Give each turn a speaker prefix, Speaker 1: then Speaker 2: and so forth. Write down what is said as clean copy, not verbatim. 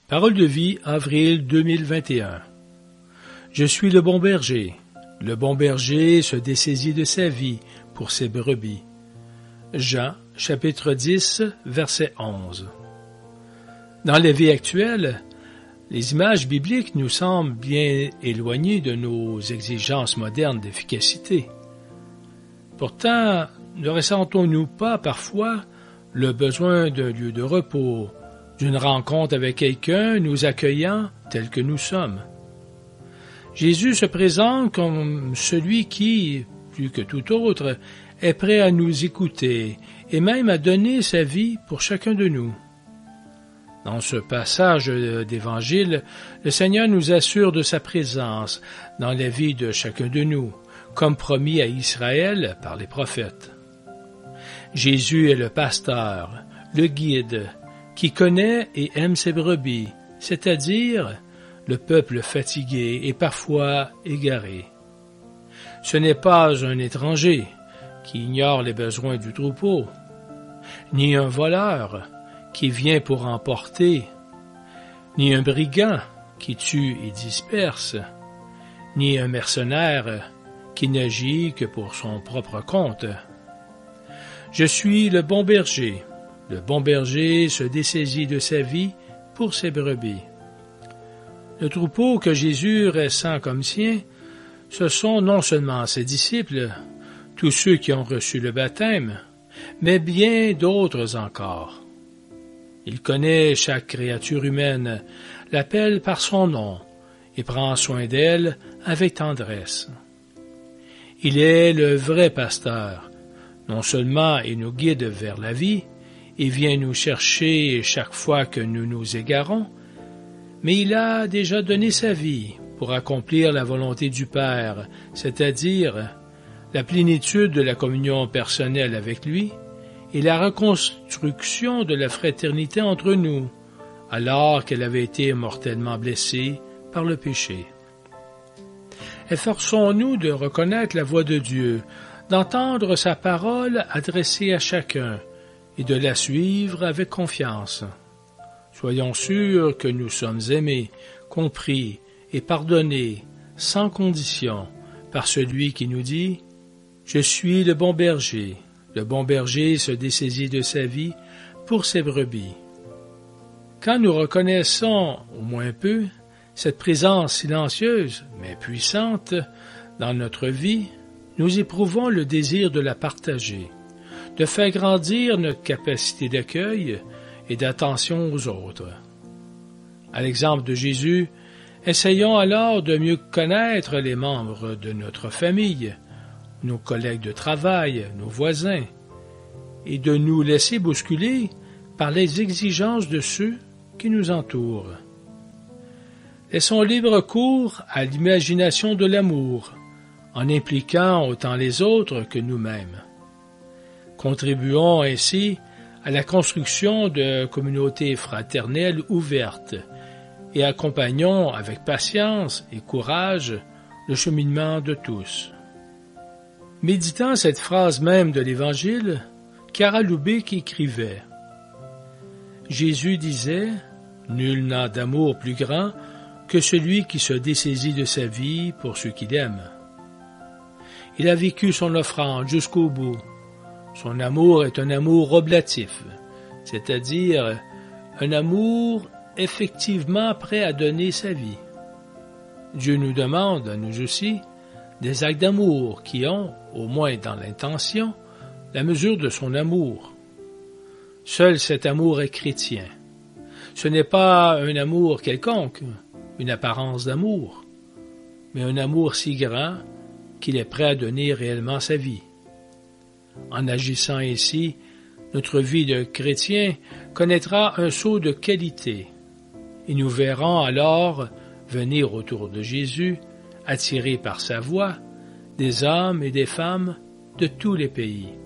Speaker 1: Parole de vie, avril 2021. Je suis le bon berger. Le bon berger se dessaisit de sa vie pour ses brebis. Jean, chapitre 10, verset 11. Dans la vie actuelle, les images bibliques nous semblent bien éloignées de nos exigences modernes d'efficacité. Pourtant, ne ressentons-nous pas parfois le besoin d'un lieu de repos, d'une rencontre avec quelqu'un nous accueillant tel que nous sommes? Jésus se présente comme celui qui, plus que tout autre, est prêt à nous écouter et même à donner sa vie pour chacun de nous. Dans ce passage d'Évangile, le Seigneur nous assure de sa présence dans la vie de chacun de nous, comme promis à Israël par les prophètes. Jésus est le pasteur, le guide, qui connaît et aime ses brebis, c'est-à-dire le peuple fatigué et parfois égaré. Ce n'est pas un étranger qui ignore les besoins du troupeau, ni un voleur qui vient pour emporter, ni un brigand qui tue et disperse, ni un mercenaire qui n'agit que pour son propre compte. Je suis le bon berger. Le bon berger se dessaisit de sa vie pour ses brebis. Le troupeau que Jésus ressent comme sien, ce sont non seulement ses disciples, tous ceux qui ont reçu le baptême, mais bien d'autres encore. Il connaît chaque créature humaine, l'appelle par son nom et prend soin d'elle avec tendresse. Il est le vrai pasteur. Non seulement il nous guide vers la vie et vient nous chercher chaque fois que nous nous égarons, mais il a déjà donné sa vie pour accomplir la volonté du Père, c'est-à-dire la plénitude de la communion personnelle avec lui et la reconstruction de la fraternité entre nous, alors qu'elle avait été mortellement blessée par le péché. Efforçons-nous de reconnaître la voix de Dieu, d'entendre sa parole adressée à chacun et de la suivre avec confiance. Soyons sûrs que nous sommes aimés, compris et pardonnés sans condition par celui qui nous dit « Je suis le bon berger ». Le bon berger se dessaisit de sa vie pour ses brebis. Quand nous reconnaissons, au moins peu, cette présence silencieuse mais puissante dans notre vie, nous éprouvons le désir de la partager, de faire grandir notre capacité d'accueil et d'attention aux autres. À l'exemple de Jésus, essayons alors de mieux connaître les membres de notre famille, nos collègues de travail, nos voisins, et de nous laisser bousculer par les exigences de ceux qui nous entourent. Laissons libre cours à l'imagination de l'amour, en impliquant autant les autres que nous-mêmes. Contribuons ainsi à la construction de communautés fraternelles ouvertes et accompagnons avec patience et courage le cheminement de tous. Méditant cette phrase même de l'Évangile, Cara Lubick écrivait « Jésus disait « Nul n'a d'amour plus grand que celui qui se dessaisit de sa vie pour ceux qu'il aime. » Il a vécu son offrande jusqu'au bout. Son amour est un amour oblatif, c'est-à-dire un amour effectivement prêt à donner sa vie. Dieu nous demande, à nous aussi, des actes d'amour qui ont, au moins dans l'intention, la mesure de son amour. Seul cet amour est chrétien. Ce n'est pas un amour quelconque, une apparence d'amour, mais un amour si grand qu'il est prêt à donner réellement sa vie. En agissant ainsi, notre vie de chrétien connaîtra un saut de qualité, et nous verrons alors venir autour de Jésus, attirés par sa voix, des hommes et des femmes de tous les pays.